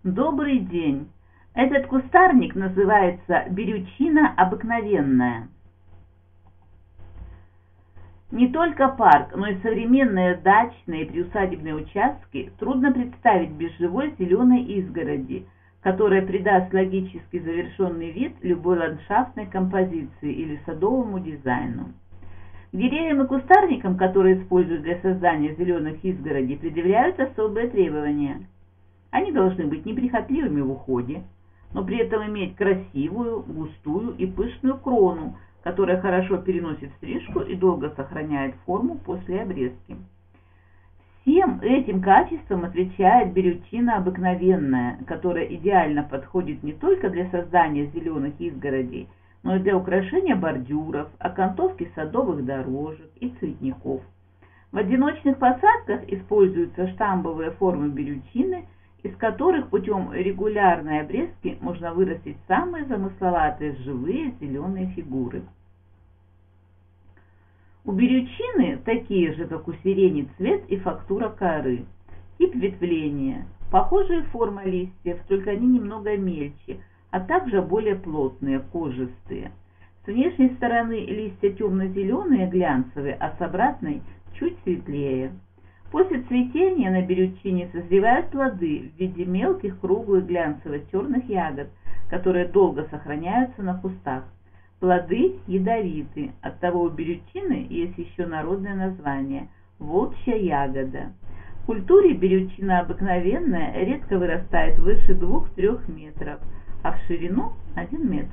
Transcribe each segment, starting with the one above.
Добрый день! Этот кустарник называется берючина обыкновенная. Не только парк, но и современные дачные и приусадебные участки трудно представить без живой зеленой изгороди, которая придаст логически завершенный вид любой ландшафтной композиции или садовому дизайну. К деревьям и кустарникам, которые используют для создания зеленых изгородей, предъявляют особые требования. Они должны быть неприхотливыми в уходе, но при этом иметь красивую, густую и пышную крону, которая хорошо переносит стрижку и долго сохраняет форму после обрезки. Всем этим качествам отвечает берючина обыкновенная, которая идеально подходит не только для создания зеленых изгородей, но и для украшения бордюров, окантовки садовых дорожек и цветников. В одиночных посадках используются штамбовые формы берючины, из которых путем регулярной обрезки можно вырастить самые замысловатые живые зеленые фигуры. У берючины такие же, как у сирени, цвет и фактура коры, тип ветвления, похожие формы листьев, только они немного мельче, а также более плотные, кожистые. С внешней стороны листья темно-зеленые, глянцевые, а с обратной чуть светлее. После цветения на берючине созревают плоды в виде мелких, круглых, глянцево-черных ягод, которые долго сохраняются на кустах. Плоды ядовиты, оттого у берючины есть еще народное название – волчья ягода. В культуре берючина обыкновенная редко вырастает выше 2-3 метров, а в ширину 1 метр.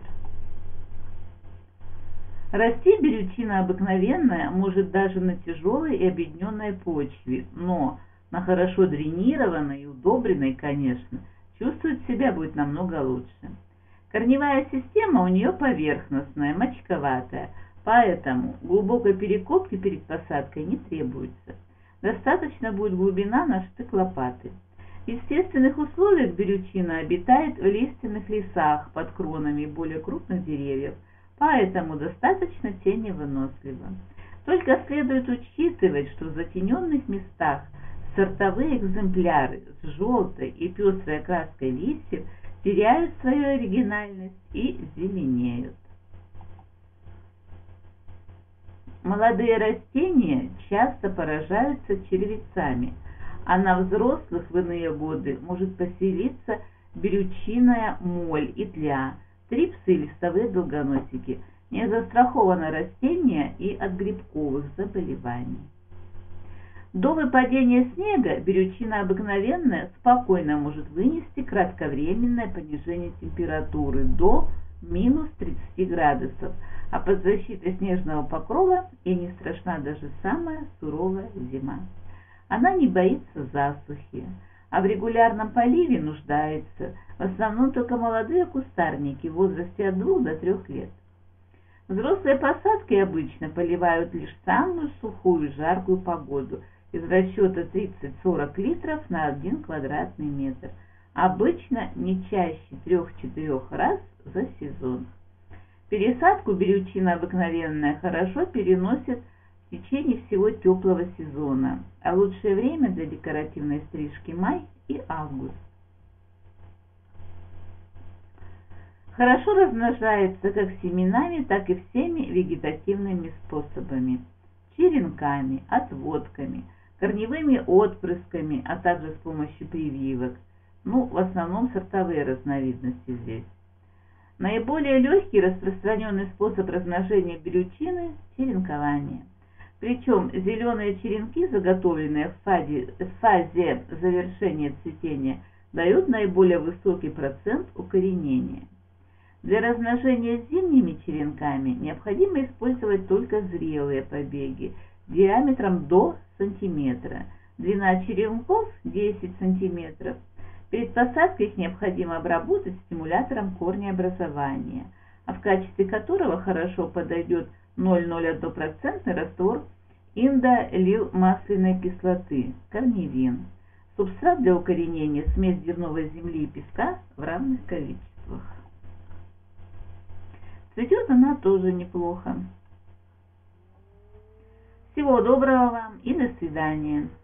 Расти берючина обыкновенная может даже на тяжелой и обедненной почве, но на хорошо дренированной и удобренной, конечно, чувствовать себя будет намного лучше. Корневая система у нее поверхностная, мочковатая, поэтому глубокой перекопки перед посадкой не требуется. Достаточно будет глубина на штык лопаты. В естественных условиях берючина обитает в лиственных лесах под кронами более крупных деревьев, поэтому достаточно теневынослива. Только следует учитывать, что в затененных местах сортовые экземпляры с желтой и пестрой окраской листьев теряют свою оригинальность и зеленеют. Молодые растения часто поражаются червецами, а на взрослых в иные годы может поселиться берючинная моль и тля, трипсы и листовые долгоносики. Не застраховано растение и от грибковых заболеваний. До выпадения снега берючина обыкновенная спокойно может вынести кратковременное понижение температуры до минус 30 градусов, а под защитой снежного покрова ей не страшна даже самая суровая зима. Она не боится засухи, а в регулярном поливе нуждается в основном только молодые кустарники в возрасте от 2 до 3 лет. Взрослые посадки обычно поливают лишь самую сухую жаркую погоду из расчета 30-40 литров на 1 квадратный метр, обычно не чаще 3-4 раз за сезон. Пересадку берючина обыкновенная хорошо переносит в течение всего теплого сезона, а лучшее время для декоративной стрижки май и август. Хорошо размножается как семенами, так и всеми вегетативными способами – черенками, отводками, корневыми отпрысками, а также с помощью прививок. В основном сортовые разновидности здесь. Наиболее легкий распространенный способ размножения берючины – черенкование. Причем зеленые черенки, заготовленные в фазе завершения цветения, дают наиболее высокий процент укоренения. Для размножения зимними черенками необходимо использовать только зрелые побеги диаметром до сантиметра. Длина черенков 10 сантиметров. Перед посадкой их необходимо обработать стимулятором корнеобразования, в качестве которого хорошо подойдет 0,01% раствор индолил-масляной кислоты, корневин. Субстрат для укоренения – смесь зерновой земли и песка в равных количествах. Цветет она тоже неплохо. Всего доброго вам и до свидания.